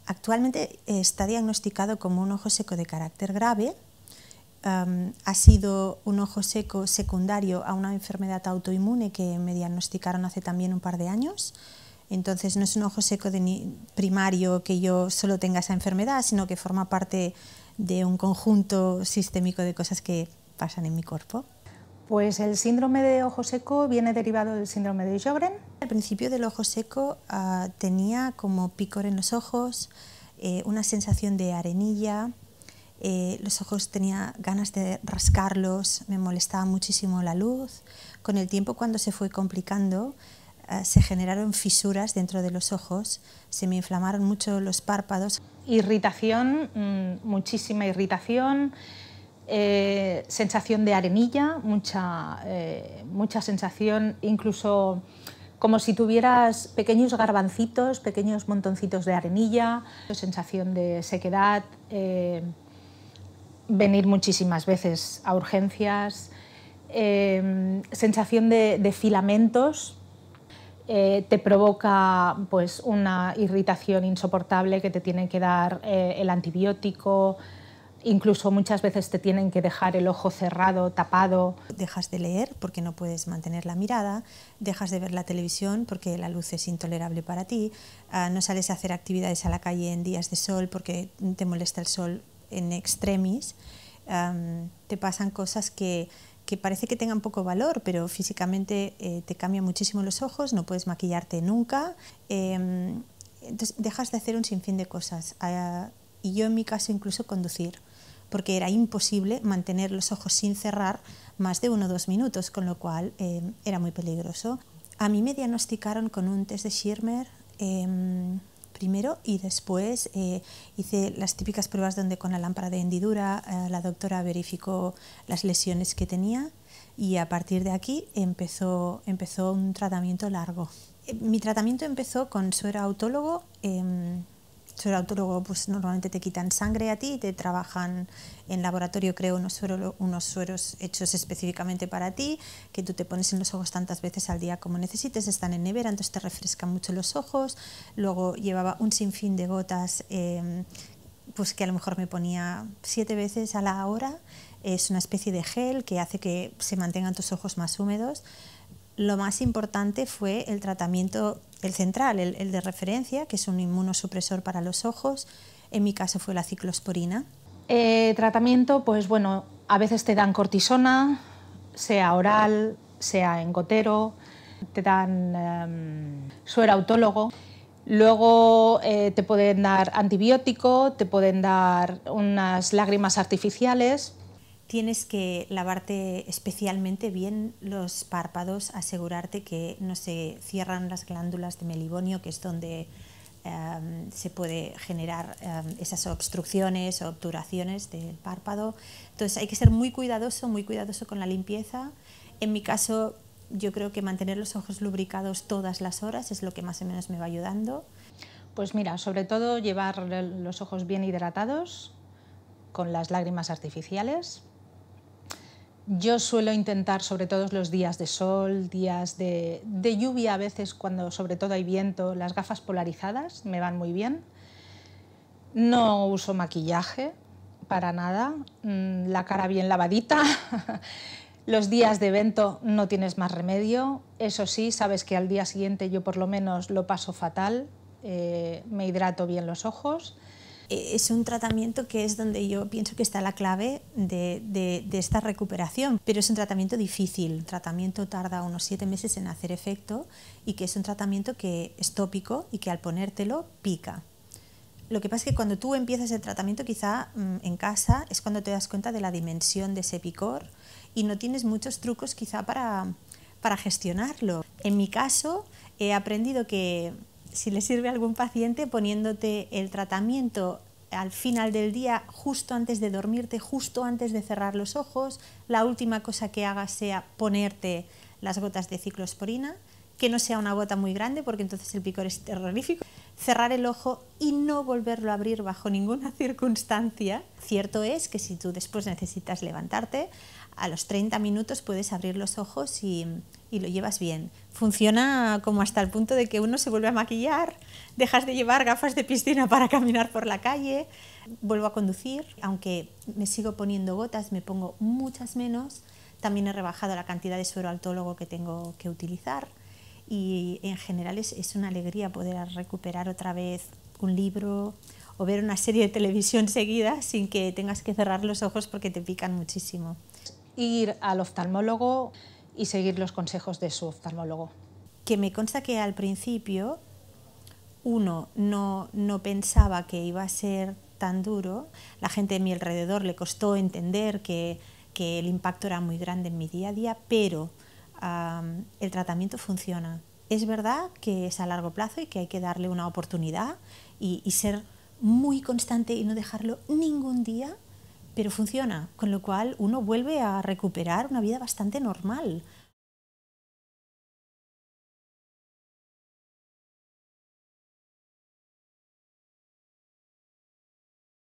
Actualmente está diagnosticado como un ojo seco de carácter grave. Ha sido un ojo seco secundario a una enfermedad autoinmune que me diagnosticaron hace también un par de años. Entonces no es un ojo seco primario que yo solo tenga esa enfermedad, sino que forma parte de un conjunto sistémico de cosas que pasan en mi cuerpo. Pues el síndrome de ojo seco viene derivado del síndrome de Sjögren. Al principio del ojo seco tenía como picor en los ojos, una sensación de arenilla, los ojos tenía ganas de rascarlos, me molestaba muchísimo la luz. Con el tiempo, cuando se fue complicando, se generaron fisuras dentro de los ojos, se me inflamaron mucho los párpados. Irritación, muchísima irritación. Sensación de arenilla, mucha sensación, incluso como si tuvieras pequeños garbancitos, pequeños montoncitos de arenilla, sensación de sequedad, venir muchísimas veces a urgencias, sensación de filamentos. Te provoca pues, una irritación insoportable que te tienen que dar el antibiótico. Incluso muchas veces te tienen que dejar el ojo cerrado, tapado. Dejas de leer porque no puedes mantener la mirada, dejas de ver la televisión porque la luz es intolerable para ti, no sales a hacer actividades a la calle en días de sol porque te molesta el sol en extremis. Te pasan cosas que parece que tengan poco valor, pero físicamente te cambian muchísimo los ojos, no puedes maquillarte nunca. Entonces dejas de hacer un sinfín de cosas. Y yo en mi caso incluso conducir, porque era imposible mantener los ojos sin cerrar más de 1 o 2 minutos, con lo cual era muy peligroso. A mí me diagnosticaron con un test de Schirmer primero y después hice las típicas pruebas donde con la lámpara de hendidura la doctora verificó las lesiones que tenía y a partir de aquí empezó un tratamiento largo. Mi tratamiento empezó con suero-autólogo. Suero-autólogo, pues normalmente te quitan sangre a ti, te trabajan en laboratorio, creo, unos sueros hechos específicamente para ti, que tú te pones en los ojos tantas veces al día como necesites, están en nevera, entonces te refrescan mucho los ojos. Luego llevaba un sinfín de gotas, pues que a lo mejor me ponía 7 veces a la hora. Es una especie de gel que hace que se mantengan tus ojos más húmedos. Lo más importante fue el tratamiento, el central, el de referencia, que es un inmunosupresor para los ojos. En mi caso fue la ciclosporina. Tratamiento, pues bueno, a veces te dan cortisona, sea oral, sea en gotero, te dan suero-autólogo. Luego te pueden dar antibiótico, te pueden dar unas lágrimas artificiales. Tienes que lavarte especialmente bien los párpados, asegurarte que no se cierran las glándulas de melibonio, que es donde se puede generar esas obstrucciones o obturaciones del párpado. Entonces hay que ser muy cuidadoso con la limpieza. En mi caso, yo creo que mantener los ojos lubricados todas las horas es lo que más o menos me va ayudando. Pues mira, sobre todo llevar los ojos bien hidratados, con las lágrimas artificiales. Yo suelo intentar, sobre todo los días de sol, días de lluvia a veces, cuando sobre todo hay viento, las gafas polarizadas me van muy bien. No uso maquillaje para nada, la cara bien lavadita. Los días de evento no tienes más remedio. Eso sí, sabes que al día siguiente yo por lo menos lo paso fatal, me hidrato bien los ojos. Es un tratamiento que es donde yo pienso que está la clave de esta recuperación, pero es un tratamiento difícil. El tratamiento tarda unos 7 meses en hacer efecto y que es un tratamiento que es tópico y que al ponértelo pica. Lo que pasa es que cuando tú empiezas el tratamiento quizá en casa es cuando te das cuenta de la dimensión de ese picor y no tienes muchos trucos quizá para gestionarlo. En mi caso he aprendido que si le sirve a algún paciente, poniéndote el tratamiento al final del día, justo antes de dormirte, justo antes de cerrar los ojos, la última cosa que hagas sea ponerte las gotas de ciclosporina, que no sea una gota muy grande porque entonces el picor es terrorífico, cerrar el ojo y no volverlo a abrir bajo ninguna circunstancia. Cierto es que si tú después necesitas levantarte, a los 30 minutos puedes abrir los ojos y y lo llevas bien. Funciona como hasta el punto de que uno se vuelve a maquillar, dejas de llevar gafas de piscina para caminar por la calle, vuelvo a conducir, aunque me sigo poniendo gotas, me pongo muchas menos, también he rebajado la cantidad de suero altólogo que tengo que utilizar y en general es una alegría poder recuperar otra vez un libro o ver una serie de televisión seguida sin que tengas que cerrar los ojos porque te pican muchísimo. Ir al oftalmólogo y seguir los consejos de su oftalmólogo. Que me consta que al principio uno no pensaba que iba a ser tan duro, la gente de mi alrededor le costó entender que el impacto era muy grande en mi día a día, pero el tratamiento funciona. Es verdad que es a largo plazo y que hay que darle una oportunidad y ser muy constante y no dejarlo ningún día, pero funciona, con lo cual uno vuelve a recuperar una vida bastante normal.